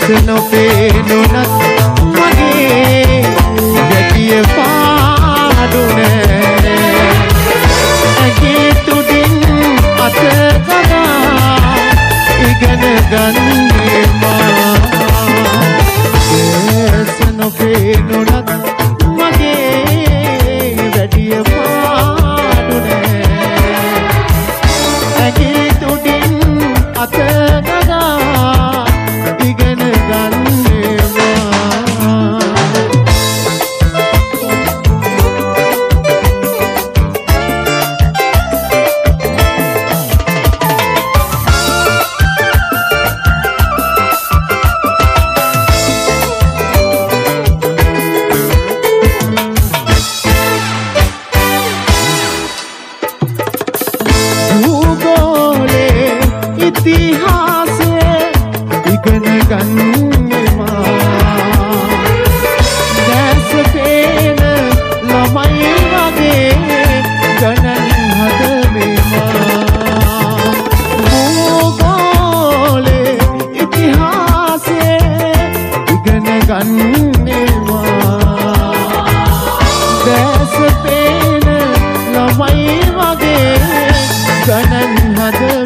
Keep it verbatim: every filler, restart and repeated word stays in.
නොපේනුනත් මගේ ගැටිය පාඩු නෑ ඇගේ තුඩින් අත ගලා ඉගෙන ගන්නේ මා දැස නොපේනුනත් මගේ ගැටිය පාඩු නෑ ඇගේ තුඩින් අත ගලා ඉගෙන ඉතිහාසය ඉගෙන ගන්නවා දැස පේන ළමයි වගේ ගණන් හදවෙනවා භූගෝලේ ඉතිහාසය ඉගෙන ගන්නවා දැස පේන ළමයි වගේ ගණන් හදවෙනවා